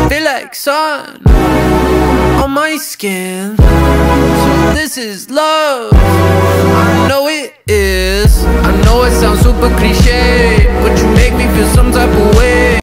feel like sun on my skin. So this is love, I know it is. I know it sounds super cliche, but you make me feel some type of way.